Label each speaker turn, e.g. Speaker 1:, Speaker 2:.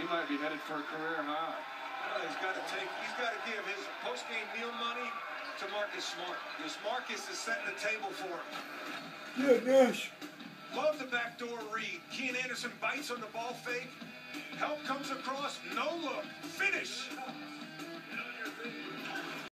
Speaker 1: might be headed for a career high.
Speaker 2: Well, he's got to give his post-game meal money to Marcus Smart. Because Marcus is setting the table for him.
Speaker 3: Yeah, Nash.
Speaker 2: Love the backdoor read. Kean Anderson bites on the ball fake. Help comes across. No look. Finish.